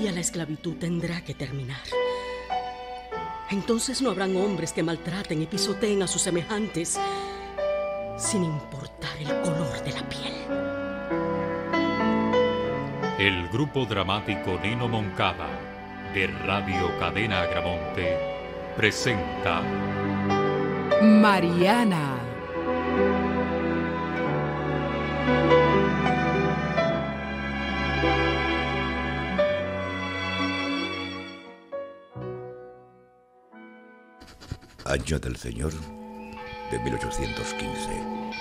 día la esclavitud tendrá que terminar. Entonces no habrán hombres que maltraten y pisoteen a sus semejantes, sin importar el color de la piel. El grupo dramático Nino Moncada, de Radio Cadena Agramonte, presenta Mariana. Año del Señor de 1815.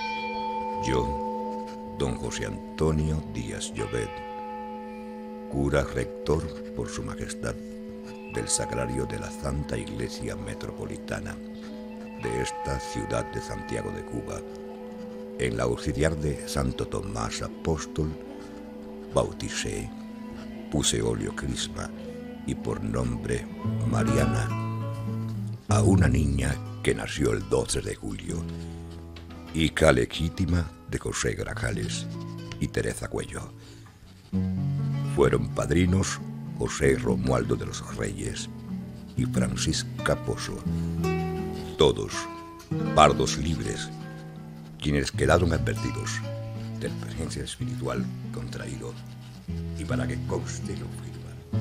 Yo, don José Antonio Díaz Llobet, cura rector por su majestad del Sagrario de la Santa Iglesia Metropolitana de esta ciudad de Santiago de Cuba, en la auxiliar de Santo Tomás Apóstol, bauticé, puse óleo crisma y por nombre Mariana a una niña que nació el 12 de julio, hija legítima de José Grajales y Teresa Cuello. Fueron padrinos José Romualdo de los Reyes y Francisca Pozo, todos pardos libres, quienes quedaron advertidos del presencia espiritual contraído, y para que conste lo firman.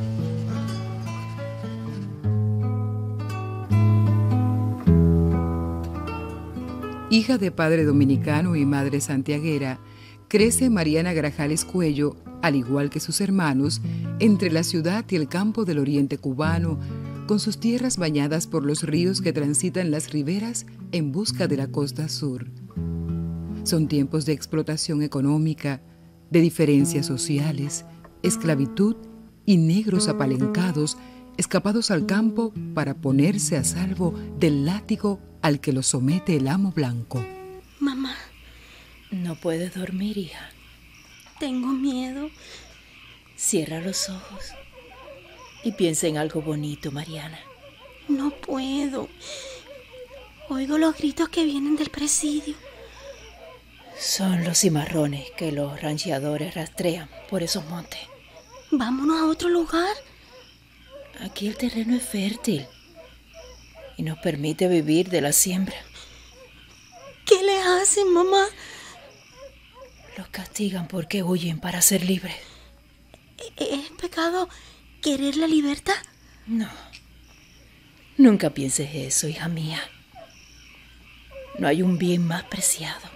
Hija de padre dominicano y madre santiaguera, crece Mariana Grajales Cuello, al igual que sus hermanos, entre la ciudad y el campo del oriente cubano, con sus tierras bañadas por los ríos que transitan las riberas en busca de la costa sur. Son tiempos de explotación económica, de diferencias sociales, esclavitud y negros apalencados escapados al campo para ponerse a salvo del látigo al que los somete el amo blanco. Mamá, ¿no puedes dormir, hija? tengo miedo. Cierra los ojos y piensa en algo bonito, Mariana. No puedo. Oigo los gritos que vienen del presidio. Son los cimarrones que los rancheadores rastrean por esos montes. Vámonos a otro lugar. Aquí el terreno es fértil y nos permite vivir de la siembra. ¿Qué le hacen, mamá? Los castigan porque huyen para ser libres. ¿Es pecado querer la libertad? No. Nunca pienses eso, hija mía. No hay un bien más preciado.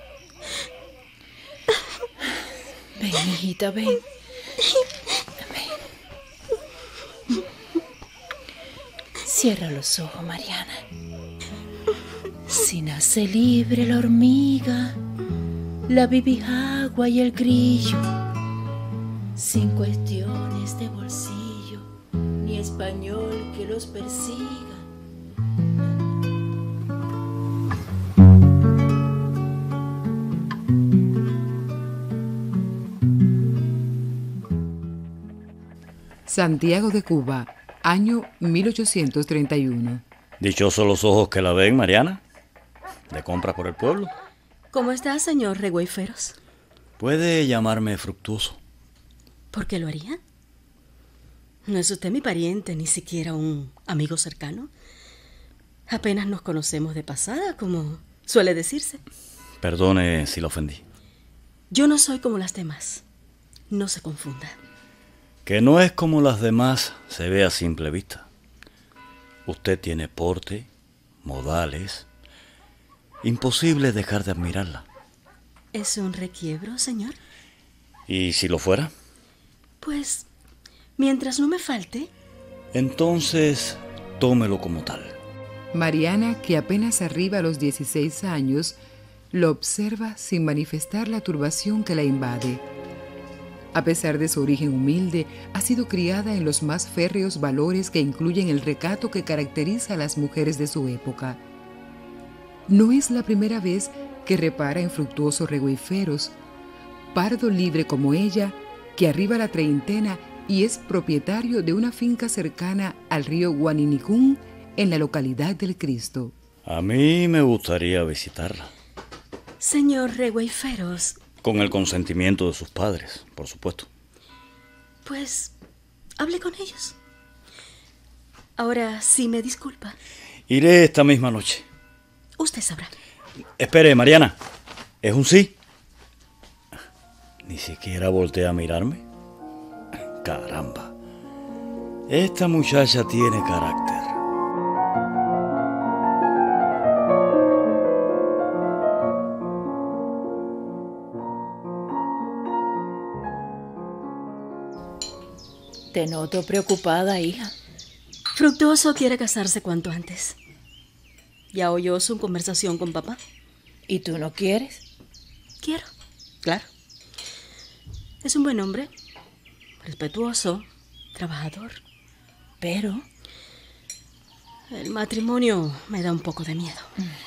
Ven, hijita, ven. Ven. Cierra los ojos, Mariana. Si nace libre la hormiga, la bibijagua y el grillo, sin cuestiones de bolsillo, ni español que los persiga. Santiago de Cuba, año 1831. Dichosos los ojos que la ven, Mariana. ¿De compras por el pueblo? ¿Cómo está, señor Regüeyferos? Puede llamarme Fructuoso. ¿Por qué lo haría? No es usted mi pariente, ni siquiera un amigo cercano. Apenas nos conocemos de pasada, como suele decirse. Perdone si la ofendí. Yo no soy como las demás. No se confunda. Que no es como las demás se ve a simple vista. Usted tiene porte, modales. Imposible dejar de admirarla. ¿Es un requiebro, señor? ¿Y si lo fuera? Pues, mientras no me falte. Entonces, tómelo como tal. Mariana, que apenas arriba a los 16 años, lo observa sin manifestar la turbación que la invade. A pesar de su origen humilde, ha sido criada en los más férreos valores que incluyen el recato que caracteriza a las mujeres de su época. No es la primera vez que repara en Fructuoso Regüeyferos, pardo libre como ella, que arriba la treintena y es propietario de una finca cercana al río Guaninicún, en la localidad del Cristo. A mí me gustaría visitarla. Señor Regüeyferos. Con el consentimiento de sus padres, por supuesto. Pues, hable con ellos. Ahora, si me disculpa. Iré esta misma noche. Usted sabrá. Espere, Mariana. ¿Es un sí? Ni siquiera voltea a mirarme. Caramba. Esta muchacha tiene carácter. Te noto preocupada, hija. Fructuoso quiere casarse cuanto antes. ¿Ya oyó su conversación con papá? ¿Y tú no quieres? Quiero, claro. Es un buen hombre, respetuoso, trabajador. Pero el matrimonio me da un poco de miedo.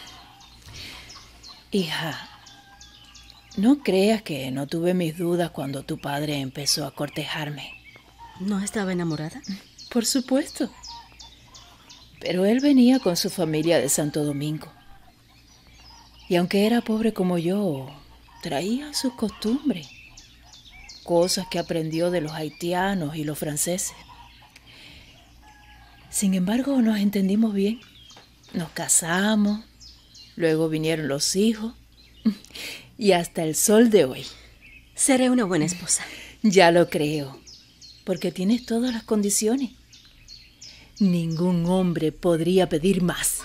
Hija, no creas que no tuve mis dudas cuando tu padre empezó a cortejarme. ¿No estaba enamorada? Por supuesto. Pero él venía con su familia de Santo Domingo. Y aunque era pobre como yo, traía sus costumbres. Cosas que aprendió de los haitianos y los franceses. Sin embargo, nos entendimos bien. Nos casamos, luego vinieron los hijos y hasta el sol de hoy. Seré una buena esposa. Ya lo creo, porque tienes todas las condiciones. Ningún hombre podría pedir más.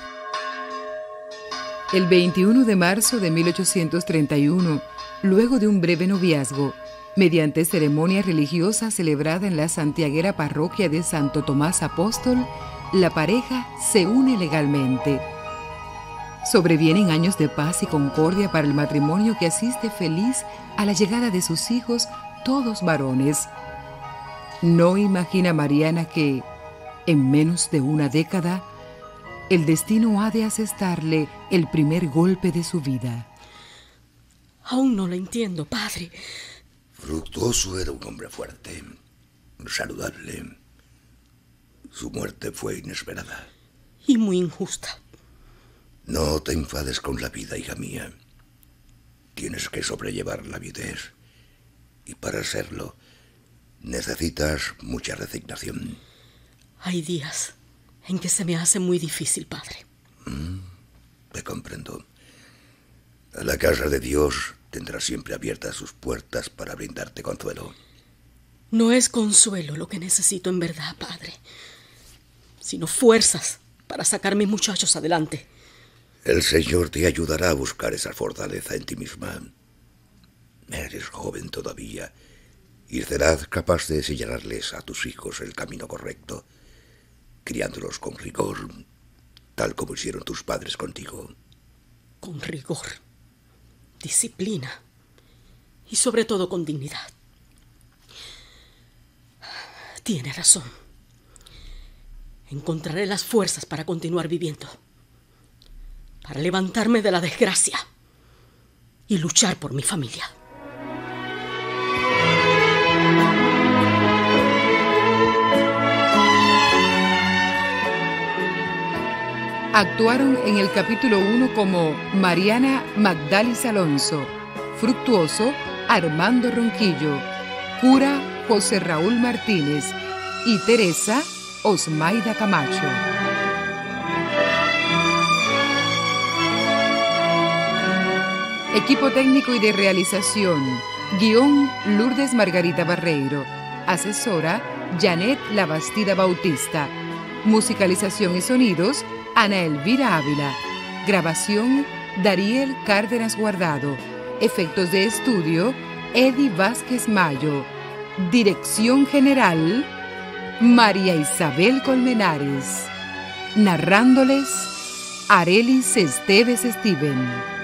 El 21 de marzo de 1831, luego de un breve noviazgo, mediante ceremonia religiosa celebrada en la santiaguera parroquia de Santo Tomás Apóstol, la pareja se une legalmente. Sobrevienen años de paz y concordia para el matrimonio que asiste feliz a la llegada de sus hijos, todos varones. No imagina Mariana que, en menos de una década, el destino ha de asestarle el primer golpe de su vida. Aún no lo entiendo, padre. Fructuoso era un hombre fuerte, saludable. Su muerte fue inesperada. Y muy injusta. No te enfades con la vida, hija mía. Tienes que sobrellevar la viudez. Y para hacerlo, necesitas mucha resignación. Hay días en que se me hace muy difícil, padre. Te comprendo. La casa de Dios tendrá siempre abiertas sus puertas para brindarte consuelo. No es consuelo lo que necesito en verdad, padre, sino fuerzas para sacar a mis muchachos adelante. El Señor te ayudará a buscar esa fortaleza en ti misma. Eres joven todavía y serás capaz de señalarles a tus hijos el camino correcto, criándolos con rigor, tal como hicieron tus padres contigo. Con rigor, disciplina y sobre todo con dignidad. Tiene razón. Encontraré las fuerzas para continuar viviendo, para levantarme de la desgracia y luchar por mi familia. Actuaron en el capítulo 1 como Mariana Magdalis Alonso, Fructuoso Armando Ronquillo, Cura José Raúl Martínez y Teresa Osmaida Camacho. Equipo técnico y de realización: guión Lourdes Margarita Barreiro, asesora Janet Labastida Bautista, musicalización y sonidos Ana Elvira Ávila, grabación Dariel Cárdenas Guardado, efectos de estudio Eddie Vázquez Mayo, dirección general María Isabel Colmenares, narrándoles Arelis Esteves Steven.